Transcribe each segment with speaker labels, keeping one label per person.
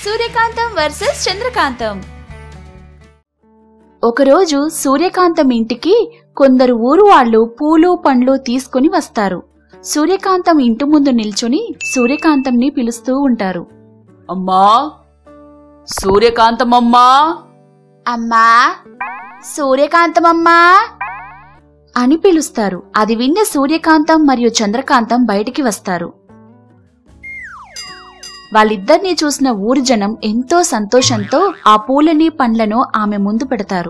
Speaker 1: సూర్యకాంతం versus చంద్రకాంతం. ఒకరోజు సూర్యకాంతం ఇంటికి కొందరు ఊరు వాళ్ళు పూలు పండ్లు తీసుకుని వస్తారు. సూర్యకాంతం ఇంటి ముందు నిల్చుని సూర్యకాంతంని పిలుస్తూ ఉంటారు.
Speaker 2: అమ్మా, సూర్యకాంతమమ్మా,
Speaker 1: అమ్మా, సూర్యకాంతమమ్మా అని పిలుస్తారు. అది విన్న సూర్యకాంతం మరియు చంద్రకాంతం బయటికి వస్తారు. వాళ్ళిద్దరినీ చూసిన ఊరి జనం ఎంతో సంతోషంతో ఆ పూలని పండ్లను ఆమె ముందు పెడతారు.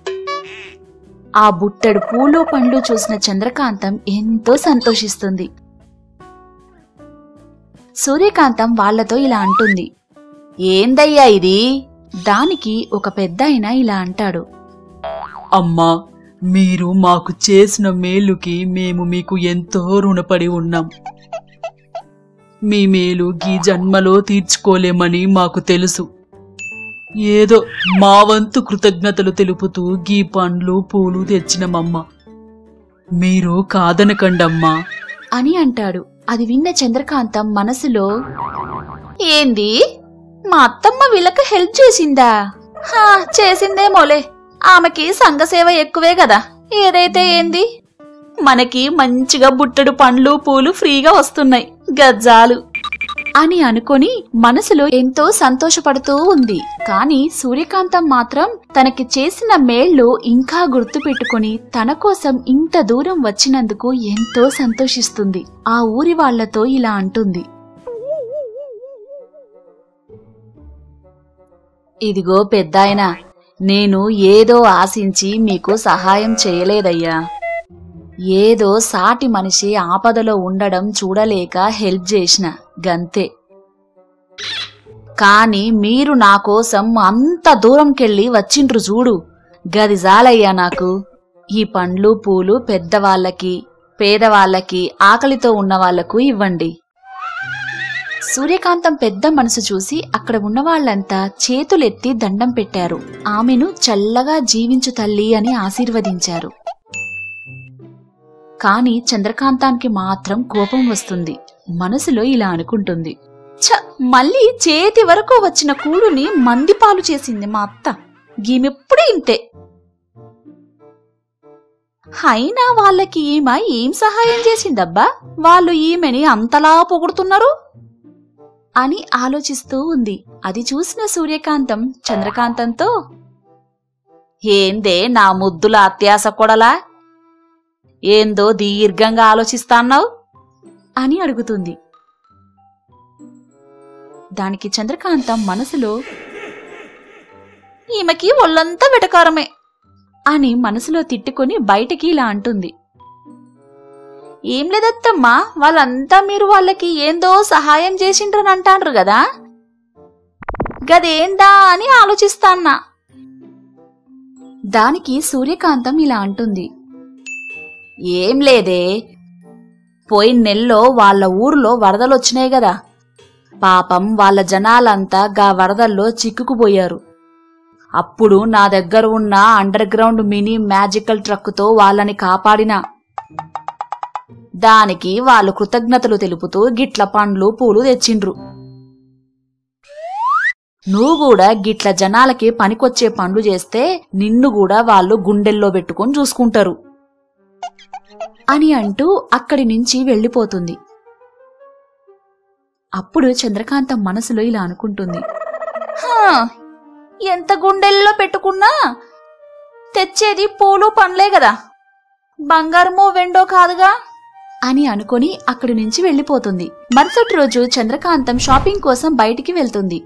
Speaker 1: ఆ బుట్టెడు పూలు పండ్లు చూసిన చంద్రకాంతం ఎంతో సంతోషిస్తుంది. సూర్యకాంతం వాళ్లతో ఇలా అంటుంది. ఏందయ్యా ఇది? దానికి ఒక పెద్దాయన ఇలా అంటాడు.
Speaker 2: అమ్మా, మీరు మాకు చేసిన మేలుకి మేము మీకు ఎంతో రుణపడి ఉన్నాం. మీ మేలు గీ జన్మలో తీర్చుకోలేమని మాకు తెలుసు. ఏదో మా వంతు కృతజ్ఞతలు తెలుపుతూ గీ పండ్లు పూలు తెచ్చినమమ్మా. మీరు కాదనకండమ్మా
Speaker 1: అని అంటాడు. అది విన్న చంద్రకాంతం మనసులో, ఏంది, మా అత్తమ్మ వీళ్ళకి హెల్ప్ చేసిందా? చేసిందేమోలే, ఆమెకి సంఘసేవ ఎక్కువే గదా, ఏదైతే ఏంది, మనకి మంచిగా బుట్టెడు పండ్లు పూలు ఫ్రీగా వస్తున్నాయి, గజ్జాలు అని అనుకొని మనసులో ఎంతో సంతోషపడుతూ ఉంది. కాని సూర్యకాంతం మాత్రం తనకి చేసిన మేళ్లు ఇంకా గుర్తు పెట్టుకుని తన కోసం ఇంత దూరం వచ్చినందుకు ఎంతో సంతోషిస్తుంది. ఆ ఊరి వాళ్లతో ఇలా అంటుంది. ఇదిగో పెద్దాయనా, నేను ఏదో ఆశించి మీకు సహాయం చేయలేదయ్యా. ఏదో సాటి మనిషి ఆపదలో ఉండడం చూడలేక హెల్ప్ చేసిన గంతే. కాని మీరు నా కోసం అంత దూరంకెళ్ళి వచ్చిండ్రు చూడు, గది జాలయ్యా నాకు. ఈ పండ్లు పూలు పెద్దవాళ్లకి, పేదవాళ్లకి, ఆకలితో ఉన్న వాళ్లకు ఇవ్వండి. సూర్యకాంతం పెద్ద మనసు చూసి అక్కడ ఉన్నవాళ్లంతా చేతులెత్తి దండం పెట్టారు. ఆమెను చల్లగా జీవించు తల్లి అని ఆశీర్వదించారు. కాని చంద్రకాంతానికి మాత్రం కోపం వస్తుంది. మనసులో ఇలా అనుకుంటుంది. మళ్ళీ చేతి వరకు వచ్చిన కూడుని మందిపాలు చేసింది మా అత్త. గీమెప్పుడు ఇంతే. అయినా వాళ్ళకి ఈమె ఏం సహాయం చేసిందబ్బా, వాళ్ళు ఈమెని అంతలా పొగుడుతున్నారు అని ఆలోచిస్తూ ఉంది. అది చూసిన సూర్యకాంతం చంద్రకాంతంతో, ఏందే నా ముద్దుల అత్యాస కొడలా, ఏందో దీర్ఘంగా ఆలోచిస్తాన్నావు అని అడుగుతుంది. దానికి చంద్రకాంతం మనసులో, ఈమెకి ఒళ్ళంతా వెటకారమే అని మనసులో తిట్టుకుని బయటికి ఇలా అంటుంది. ఏం లేదత్తమ్మా, వాళ్ళంతా మీరు వాళ్ళకి ఏందో సహాయం చేసిండ్రని అంటాండ్రు గదా, గదేందా అని ఆలోచిస్తాన్నా. దానికి సూర్యకాంతం ఇలా అంటుంది. ఏం లేదే, పోయిన నెలలో వాళ్ళ ఊర్లో వరదలొచ్చినాయి గదా, పాపం వాళ్ళ జనాలంతా గా వరదల్లో చిక్కుకుపోయారు. అప్పుడు నా దగ్గర ఉన్న అండర్ గ్రౌండ్ మినీ మ్యాజికల్ ట్రక్కుతో వాళ్ళని కాపాడినా. దానికి వాళ్ళు కృతజ్ఞతలు తెలుపుతూ గిట్ల పండ్లు పూలు తెచ్చిండ్రు. నువ్వు కూడా గిట్ల జనాలకి పనికొచ్చే పనులు చేస్తే నిన్ను కూడా వాళ్ళు గుండెల్లో పెట్టుకుని చూసుకుంటారు అని అంటూ అక్కడి నుంచి వెళ్లిపోతుంది. అప్పుడు చంద్రకాంతం మనసులో ఇలా అనుకుంటుంది. ఎంత గుండెల్లో పెట్టుకున్నా తెచ్చేది పూలు పండ్లే గదా, బంగారమో వెండో కాదుగా అని అనుకుని అక్కడి నుంచి వెళ్లిపోతుంది. మరుసటి రోజు చంద్రకాంతం షాపింగ్ కోసం బయటికి వెళ్తుంది.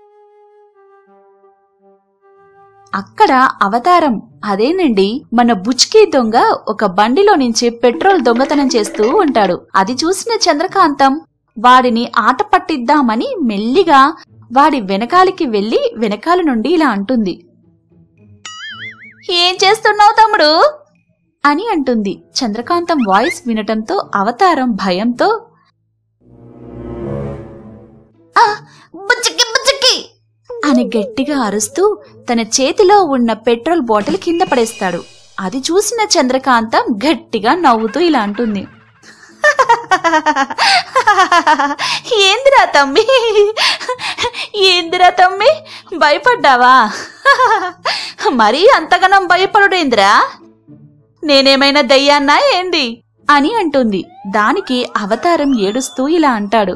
Speaker 1: అక్కడ అవతారం, అదేనండి మన బుచ్కీ దొంగ, ఒక బండిలో నుంచి పెట్రోల్ దొంగతనం చేస్తూ ఉంటాడు. అది చూసిన చంద్రకాంతం వాడిని ఆట పట్టిద్దామని మెల్లిగా వాడి వెనకాలికి వెళ్లి వెనకాల నుండి ఇలా అంటుంది. ఏం చేస్తున్నావు తమ్ముడు అని అంటుంది. చంద్రకాంతం వాయిస్ వినటంతో అవతారం భయంతో, బుచ్చుకి బుచ్చుకి అని గట్టిగా అరుస్తూ తన చేతిలో ఉన్న పెట్రోల్ బాటిల్ కింద పడేస్తాడు. అది చూసిన చంద్రకాంతం గట్టిగా నవ్వుతూ ఇలా అంటుంది. ఏందిరా తమ్మి, ఏందిరా తమ్మి, భయపడ్డావా? మరీ అంతగనం భయపడుడేందిరా? నేనేమైనా దయ్యాన్నా ఏంది అని అంటుంది. దానికి అవతారం ఏడుస్తూ ఇలా అంటాడు,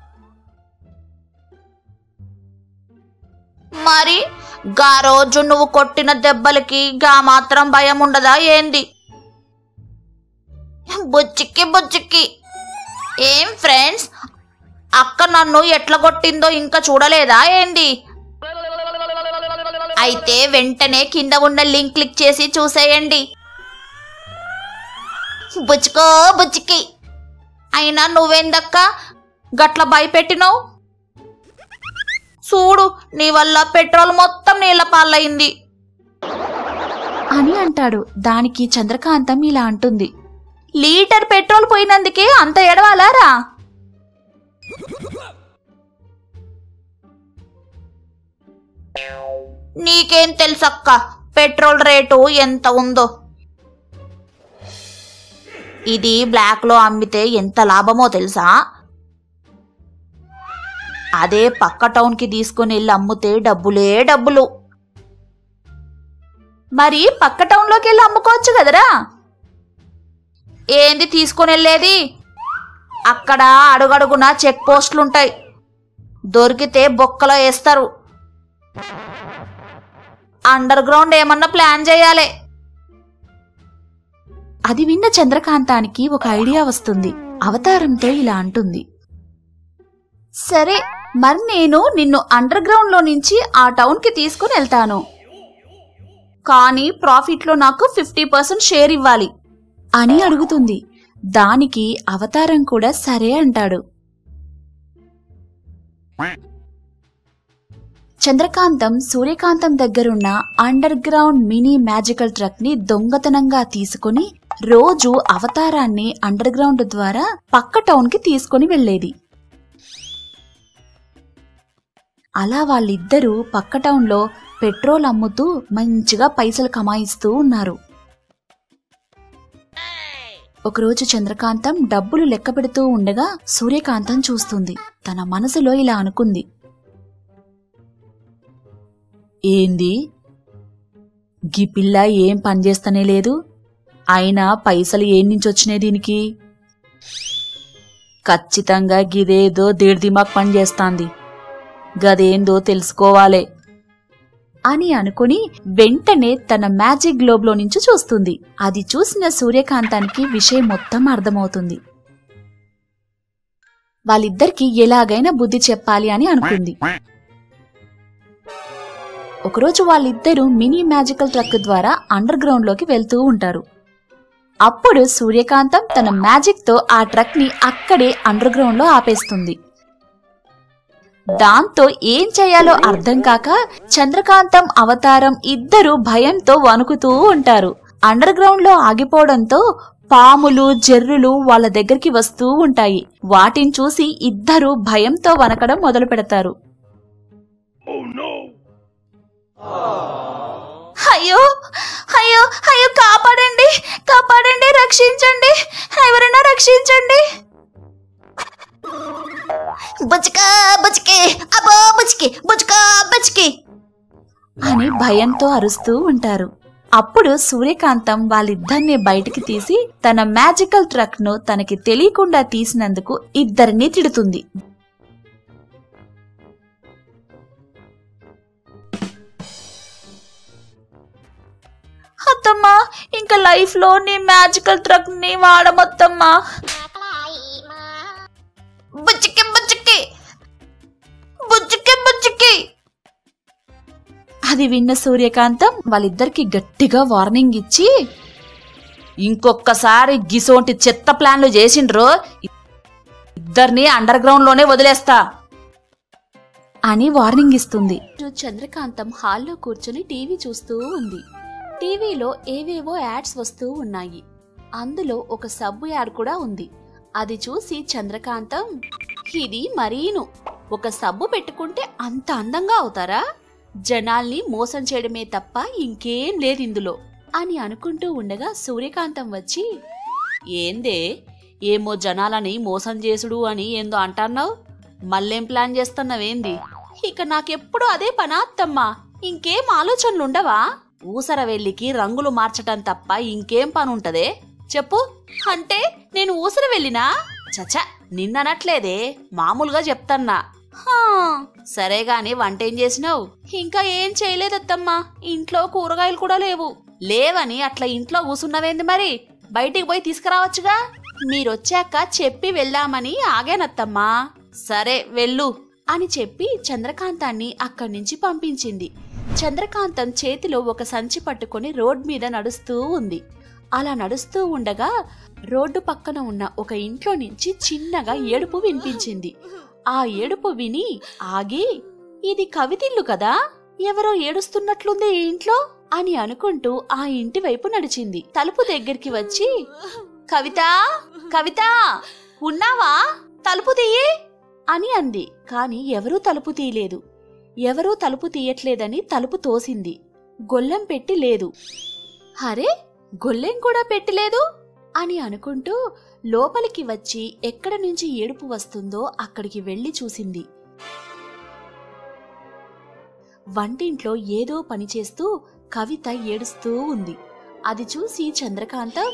Speaker 1: మరి గా రోజు నువ్వు కొట్టిన దెబ్బలకి గా మాత్రం భయం ఉండదా ఏంది? బుచ్చిక్కి బుచ్చిక్కి, ఏం ఫ్రెండ్స్, అక్క నన్ను ఎట్లా కొట్టిందో ఇంకా చూడలేదా ఏంది? అయితే వెంటనే కింద ఉన్న లింక్ క్లిక్ చేసి చూసేయండి. బుచ్చుకో బుచ్చికి, అయినా నువ్వేందక్క గట్ల భయపెట్టినావు? చూడు, నీ వల్ల పెట్రోల్ మొత్తం నీళ్ల పాలైంది అని అంటాడు. దానికి చంద్రకాంతం ఇలా అంటుంది, లీటర్ పెట్రోల్ పోయినందుకే అంత ఎడవాలారా? నీకేం తెలుసక్క పెట్రోల్ రేటు ఎంత ఉందో? ఇది బ్లాక్ లో అమ్మితే ఎంత లాభమో తెలుసా? అదే పక్క టౌన్ కి తీసుకుని వెళ్ళి అమ్ముతే డబ్బులే డబ్బులు. మరి పక్క టౌన్ లోకి వెళ్ళి అమ్ముకోవచ్చు కదరా? ఏంది తీసుకుని వెళ్ళేది? అక్కడ అడుగడుగునా చెక్ పోస్టులుంటాయి, దొరికితే బొక్కలో వేస్తారు. అండర్ గ్రౌండ్ ఏమన్నా ప్లాన్ చేయాలి. అది విన్న చంద్రకాంతానికి ఒక ఐడియా వస్తుంది. అవతారంతో ఇలా అంటుంది, సరే మరి నేను నిన్ను అండర్ గ్రౌండ్ లో నుంచి ఆ టౌన్ కి తీసుకుని వెళ్తాను, కానీ ప్రాఫిట్ లో నాకు 50% షేర్ ఇవ్వాలి అని అడుగుతుంది. దానికి అవతారం కూడా సరే అంటాడు. చంద్రకాంతం సూర్యకాంతం దగ్గరున్న underground mini magical truck ని దొంగతనంగా తీసుకుని రోజు అవతారాన్ని అండర్ గ్రౌండ్ ద్వారా పక్క టౌన్ కి తీసుకుని వెళ్లేది. అలా వాళ్ళిద్దరూ పక్క టౌన్ లో పెట్రోల్ అమ్ముతూ మంచిగా పైసలు కమాయిస్తూ ఉన్నారు. ఒకరోజు చంద్రకాంతం డబ్బులు లెక్క పెడుతూ ఉండగా సూర్యకాంతం చూస్తుంది. తన మనసులో ఇలా అనుకుంది, ఏంది గీ పిల్ల ఏం పనిచేస్తనే లేదు, అయినా పైసలు ఏన్నించొచ్చినాయి దీనికి? ఖచ్చితంగా గిదేదో దిమాగ్ పనిచేస్తాంది, గదేందో తెలుసుకోవాలే అని అనుకుని వెంటనే తన మ్యాజిక్ గ్లోబ్ లో నుంచి చూస్తుంది. అది చూసిన సూర్యకాంతానికి విషయం మొత్తం అర్థమవుతుంది. వాళ్ళిద్దరికీ ఎలాగైనా బుద్ధి చెప్పాలి అని అనుకుంది. ఒకరోజు వాళ్ళిద్దరూ మినీ మ్యాజికల్ ట్రక్ ద్వారా అండర్ గ్రౌండ్ లోకి వెళ్తూ ఉంటారు. అప్పుడు సూర్యకాంతం తన మ్యాజిక్ తో ఆ ట్రక్ ని అక్కడే అండర్ గ్రౌండ్ లో ఆపేస్తుంది. దాంతో ఏం చేయాలో అర్థం కాక చంద్రకాంతం అవతారం ఇద్దరు భయంతో వణుకుతూ ఉంటారు. అండర్ గ్రౌండ్ లో ఆగిపోవడంతో పాములు జర్రులు వాళ్ళ దగ్గరికి వస్తూ ఉంటాయి. వాటిని చూసి ఇద్దరు భయంతో వణకడం మొదలు పెడతారు. అయ్యో అయ్యో అయ్యో, కాపాడండి కాపాడండి, రక్షించండి, ఎవరైనా రక్షించండి. బుచ్చుకా బుచ్చుకి, అబ్బో బుచ్చుకి, బుచ్చుకా బుచ్చుకి అని భయంతో అరుస్తూ ఉంటారు. అప్పుడు సూర్యకాంతం వాళ్ళిద్దరిని బయటికి తీసి తన మ్యాజికల్ ట్రక్ ను తనకి తెలియకుండా తీసినందుకు ఇద్దరిని తిడుతుంది. అత్తమ్మా, ఇంకా లైఫ్ లో నీ మ్యాజికల్ ట్రక్ ని వాడమొత్తమ్మా. బుచ్చికి బుచ్చికి బుచ్చికి బుచ్చికి. అది విన్న సూర్యకాంతం వాళ్ళిద్దరికి గట్టిగా వార్నింగ్ ఇచ్చి, ఇంకొక్కసారి గిసోంటి చెత్త ప్లాన్లు చేసిండ్రో ఇద్దరిని అండర్ గ్రౌండ్ లోనే వదిలేస్తా అని వార్నింగ్ ఇస్తుంది. చంద్రకాంతం హాల్లో కూర్చొని టీవీ చూస్తూ ఉంది. టీవీలో ఏవేవో యాడ్స్ వస్తూ ఉన్నాయి. అందులో ఒక సబ్బు యాడ్ కూడా ఉంది. అది చూసి చంద్రకాంతం, ఇది మరీను, ఒక సబ్బు పెట్టుకుంటే అంత అందంగా అవుతారా? జనాల్ని మోసం చేయడమే తప్ప ఇంకేం లేదు ఇందులో అని అనుకుంటూ ఉండగా సూర్యకాంతం వచ్చి, ఏందే ఏమో జనాలని మోసం చేసుడు అని ఏందో అంటున్నావు. మళ్ళేం ప్లాన్ చేస్తున్నావేంది? ఇక నాకెప్పుడు అదే పనా అత్తమ్మా? ఇంకేం ఆలోచనలుండవా? ఊసరవెల్లికి రంగులు మార్చటం తప్ప ఇంకేం పనుంటదే చెప్పు. అంటే నేను ఊసరవెల్లినా? చచ, నిన్ననట్లేదే, మామూలుగా చెప్తన్నా. సరే గాని వంటేం చేసినావు? ఇంకా ఏం చేయలేదత్తమ్మా, ఇంట్లో కూరగాయలు కూడా లేవు. లేవని అట్లా ఇంట్లో కూసున్నవేంది? మరి బయటికి పోయి తీసుకురావచ్చుగా. మీరొచ్చాక చెప్పి వెళ్దామని ఆగానత్తమ్మా. సరే వెళ్ళు అని చెప్పి చంద్రకాంతాన్ని అక్కడి నుంచి పంపించింది. చంద్రకాంతం చేతిలో ఒక సంచి పట్టుకుని రోడ్ మీద నడుస్తూ ఉంది. అలా నడుస్తూ ఉండగా రోడ్డు పక్కన ఉన్న ఒక ఇంట్లో నుంచి చిన్నగా ఏడుపు వినిపించింది. ఆ ఏడుపు విని ఆగి, ఇది కవితిల్లు కదా, ఎవరో ఏడుస్తున్నట్లుంది ఈ ఇంట్లో అని అనుకుంటూ ఆ ఇంటి వైపు నడిచింది. తలుపు దగ్గరికి వచ్చి, కవితా, కవితా ఉన్నావా? తలుపు తీయి అని అంది. కాని ఎవరూ తలుపు తీయలేదు. ఎవరూ తలుపు తీయట్లేదని తలుపు తోసింది. గొల్లెం పెట్టి లేదు. అరే, గొల్లెం కూడా పెట్టలేదు అని అనుకుంటూ లోపలికి వచ్చి ఎక్కడ నుంచి ఏడుపు వస్తుందో అక్కడికి వెళ్లి చూసింది. వంటింట్లో ఏదో పని చేస్తూ కవిత ఏడుస్తూ ఉంది. అది చూసి చంద్రకాంతం,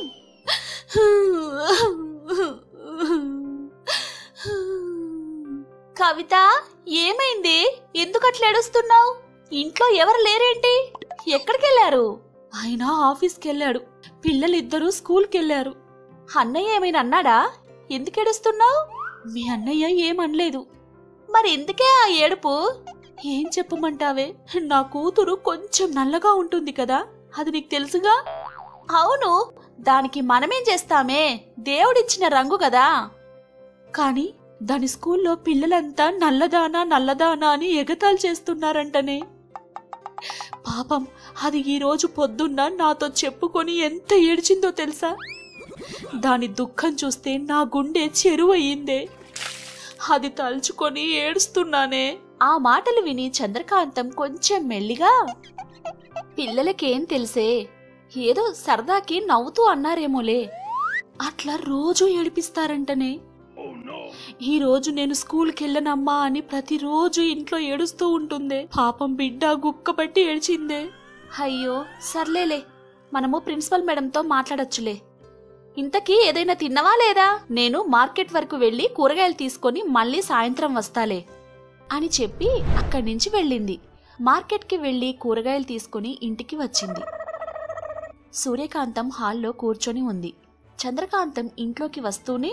Speaker 1: కవిత ఏమైంది? ఎందుకట్లేడుస్తున్నావు? ఇంట్లో ఎవరు లేరేంటి? ఎక్కడికెళ్లారు? ఆయన ఆఫీస్కెళ్ళాడు, పిల్లలిద్దరూ స్కూల్కెళ్లారు. అన్నయ్య ఏమైనా అన్నాడా? ఎందుకేడుస్తున్నావు? మీ అన్నయ్య ఏమనలేదు. మరి ఎందుకే ఆ ఏడుపు? ఏం చెప్పమంటావే, నా కూతురు కొంచెం నల్లగా ఉంటుంది కదా, అది నీకు తెలుసుగా. అవును, దానికి మనమేం చేస్తామే, దేవుడిచ్చిన రంగు కదా. కాని దాని స్కూల్లో పిల్లలంతా నల్లదానా నల్లదానా అని ఎగతాళి చేస్తున్నారంటనే. పాపం, అది ఈరోజు పొద్దున్న నాతో చెప్పుకొని ఎంత ఏడ్చిందో తెలుసా? దాని దుఃఖం చూస్తే నా గుండె చెరువయ్యిందే. అది తలుచుకొని ఏడుస్తున్నానే. ఆ మాటలు విని చంద్రకాంతం కొంచెం మెల్లిగా, పిల్లలకేం తెలుసే, ఏదో సరదాకి నవ్వుతూ అన్నారేమోలే, అట్లా రోజూ ఏడిపిస్తారంటనే. ఈరోజు నేను స్కూల్కెళ్ళనమ్మా అని ప్రతిరోజు ఇంట్లో ఏడుస్తూ ఉంటుందే. పాపం బిడ్డ గుక్కపట్టి ఏడ్చిందే. అయ్యో సర్లేలే, మనము ప్రిన్సిపల్ మేడంతో మాట్లాడొచ్చులే. ఇంతకీ ఏదైనా తిన్నవా లేదా? నేను మార్కెట్ వరకు వెళ్లి కూరగాయలు తీసుకొని మళ్ళీ సాయంత్రం వస్తాలే అని చెప్పి అక్కడి నుంచి వెళ్ళింది. మార్కెట్కి వెళ్లి కూరగాయలు తీసుకుని ఇంటికి వచ్చింది. సూర్యకాంతం హాల్లో కూర్చొని ఉంది. చంద్రకాంతం ఇంట్లోకి వస్తూనే,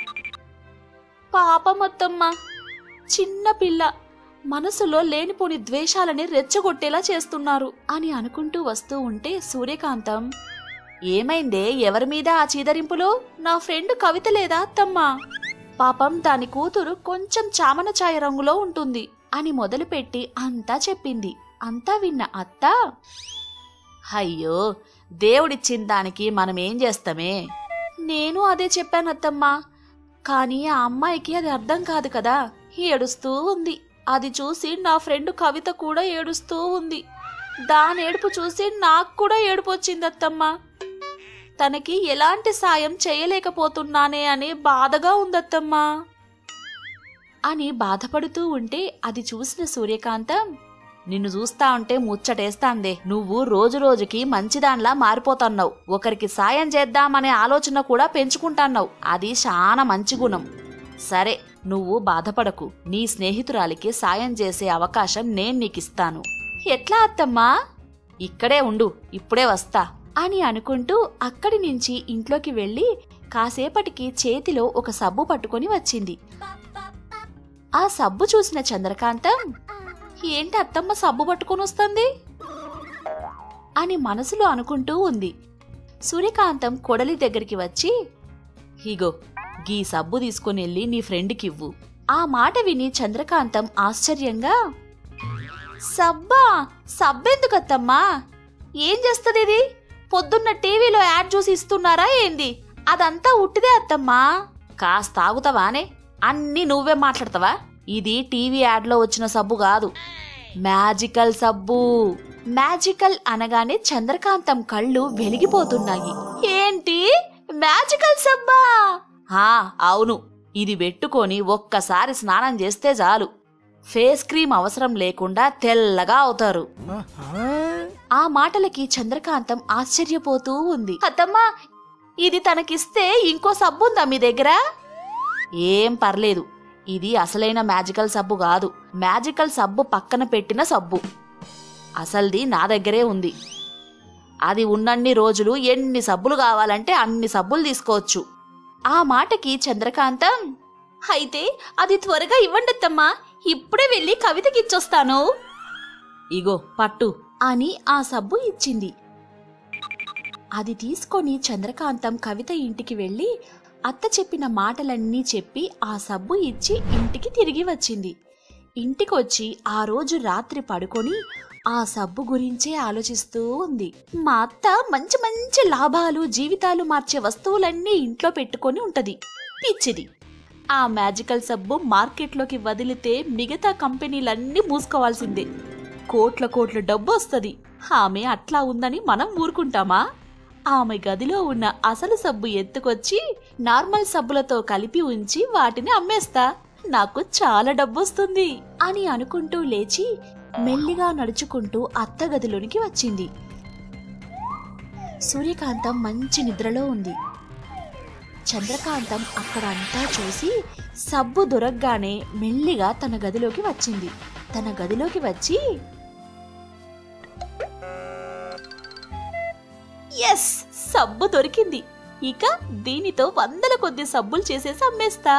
Speaker 1: పాపమత్తమ్మ, చిన్న పిల్ల, మనసులో లేనిపోని ద్వేషాలని రెచ్చగొట్టేలా చేస్తున్నారు అని అనుకుంటూ వస్తూ ఉంటే సూర్యకాంతం, ఏమైందే, ఎవరి మీద ఆ చీదరింపులు? నా ఫ్రెండ్ కవిత లేదా అత్తమ్మా? పాపం దాని కూతురు కొంచెం చామన ఛాయ రంగులో ఉంటుంది అని మొదలుపెట్టి అంతా చెప్పింది. అంతా విన్న అత్త, అయ్యో, దేవుడిచ్చిన దానికి మనమేం చేస్తామే? నేను అదే చెప్పానత్తమ్మా, కానీ ఆ అమ్మాయికి అది అర్థం కాదు కదా, ఏడుస్తూ ఉంది. అది చూసి నా ఫ్రెండ్ కవిత కూడా ఏడుస్తూ ఉంది. దాని ఏడుపు చూసి నాకు కూడా ఏడుపు వచ్చిందత్తమ్మా. తనకి ఎలాంటి సాయం చేయలేకపోతున్నానే అని బాధగా ఉందత్తమ్మా అని బాధపడుతూ ఉంటే అది చూసిన సూర్యకాంతం, నిన్ను చూస్తా ఉంటే ముచ్చటేస్తాందే, నువ్వు రోజు రోజుకి మంచిదాన్లా మారిపోతున్నావు. ఒకరికి సాయం చేద్దామనే ఆలోచన కూడా పెంచుకుంటున్నావు. అది చాలా మంచి గుణం. సరే, నువ్వు బాధపడకు, నీ స్నేహితురాలికి సాయం చేసే అవకాశం నేను నీకిస్తాను. ఎట్లా అత్తమ్మా? ఇక్కడే ఉండు, ఇప్పుడే వస్తా అని అనుకుంటూ అక్కడి నుంచి ఇంట్లోకి వెళ్లి కాసేపటికి చేతిలో ఒక సబ్బు పట్టుకొని వచ్చింది. ఆ సబ్బు చూసిన చంద్రకాంతం, ఏంటి అత్తమ్మ సబ్బు పట్టుకొని వస్తుంది అని మనసులో అనుకుంటూ ఉంది. సూర్యకాంతం కొడలి దగ్గరికి వచ్చి, ఇగో గీ సబ్బు తీసుకుని వెళ్ళి నీ ఫ్రెండ్కివ్వు. ఆ మాట విని చంద్రకాంతం ఆశ్చర్యంగా, సబ్బా? సబ్బెందుకత్తమ్మా? ఏం చేస్తుంది ఇది? పొద్దున్న టీవీలో యాడ్ చూసి ఇస్తున్నారా ఏంది? అదంతా ఉట్టిదే అత్తమ్మా. కాస్త ఆగుతావానే? అన్నీ నువ్వే మాట్లాడతావా? ఇది టీవీ యాడ్లో వచ్చిన సబ్బు కాదు, మ్యాజికల్ సబ్బు. మ్యాజికల్ అనగానే చంద్రకాంతం కళ్ళు వెలిగిపోతున్నాయి. ఏంటి మ్యాజికల్ సబ్బా? అవును, ఇది పెట్టుకొని ఒక్కసారి స్నానం చేస్తే చాలు, ఫేస్ క్రీమ్ అవసరం లేకుండా తెల్లగా అవుతారు. ఆ మాటలకి చంద్రకాంతం ఆశ్చర్యపోతూ ఉంది. అత్తమ్మా, ఇది తనకిస్తే ఇంకో సబ్బు ఉందా మీ దగ్గర? ఏం పర్లేదు, ఇది అసలైన మ్యాజికల్ సబ్బు కాదు, మ్యాజికల్ సబ్బు పక్కన పెట్టిన సబ్బు. అసల్ది నా దగ్గరే ఉంది. అది ఉన్నన్ని రోజులు ఎన్ని సబ్బులు కావాలంటే అన్ని సబ్బులు తీసుకోవచ్చు. ఆ మాటకి చంద్రకాంతం, అయితే అది త్వరగా ఇవ్వండిత్తమ్మా, ఇప్పుడే వెళ్ళి కవితకిచ్చొస్తాను. ఇగో పట్టు అని ఆ సబ్బు ఇచ్చింది. అది తీసుకొని చంద్రకాంతం కవిత ఇంటికి వెళ్ళి అత్త చెప్పిన మాటలన్నీ చెప్పి ఆ సబ్బు ఇచ్చి ఇంటికి తిరిగి వచ్చింది. ఇంటికొచ్చి ఆ రోజు రాత్రి పడుకొని ఆ సబ్బు గురించే ఆలోచిస్తూ ఉంది. మా అత్త మంచి మంచి లాభాలు, జీవితాలు మార్చే వస్తువులన్నీ ఇంట్లో పెట్టుకొని ఉంటది, పిచ్చిది. ఆ మ్యాజికల్ సబ్బు మార్కెట్లోకి వదిలితే మిగతా కంపెనీలన్నీ మూసుకోవాల్సిందే. కోట్ల కోట్ల డబ్బు వస్తుంది. ఆమె అట్లా ఉందని మనం ఊరుకుంటామా? ఆమె గదిలో ఉన్న అసలు సబ్బు ఎత్తుకొచ్చి నార్మల్ సబ్బులతో కలిపి ఉంచి వాటిని అమ్మేస్తా, నాకు చాలా డబ్బొస్తుంది అని అనుకుంటూ లేచి మెల్లిగా నడుచుకుంటూ అత్త గదిలోనికి వచ్చింది. సూర్యకాంతం మంచి నిద్రలో ఉంది. చంద్రకాంతం అక్కడంతా చూసి సబ్బు దొరకగానే మెల్లిగా తన గదిలోకి వచ్చింది. తన గదిలోకి వచ్చి, ఎస్, సబ్బు దొరికింది, ఇక దీనితో 100 కొద్ది సబ్బులు చేసేసి అమ్మేస్తా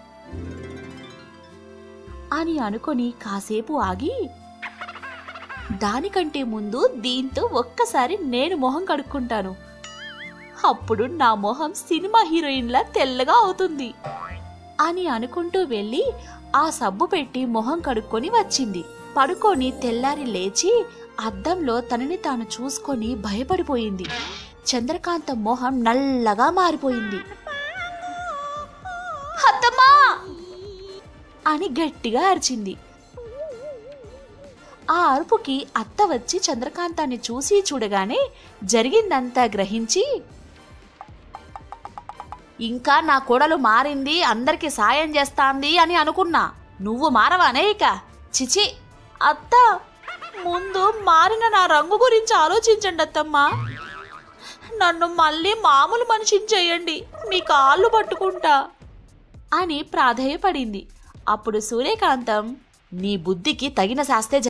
Speaker 1: అని అనుకొని కాసేపు ఆగి, దానికంటే ముందు దీంతో ఒక్కసారి నేను మొహం కడుక్కుంటాను, అప్పుడు నా మొహం సినిమా హీరోయిన్లా తెల్లగా అవుతుంది అని అనుకుంటూ వెళ్ళి ఆ సబ్బు పెట్టి మొహం కడుక్కొని వచ్చింది. పడుకొని తెల్లారి లేచి అద్దంలో తనని తాను చూసుకొని భయపడిపోయింది. చంద్రకాంతం మొహం నల్లగా మారిపోయింది. అత్తమ్మా అని గట్టిగా అరిచింది. ఆ అరుపుకి అత్త వచ్చి చంద్రకాంతాన్ని చూసి చూడగానే జరిగిందంతా గ్రహించి, ఇంకా నా కోడలు మారింది, అందరికి సాయం చేస్తాంది అని అనుకున్నా, నువ్వు మారవానే ఇక? చిచి అత్త, ముందు మారిన నా రంగు గురించి ఆలోచించండి అత్తమ్మా, నన్ను మళ్ళీ మామూలు మనిషిని చేయండి, మీ కాళ్ళు పట్టుకుంటా అని ప్రాధేయపడింది. అప్పుడు సూర్యకాంతం, నీ బుద్ధికి తగిన శాస్తే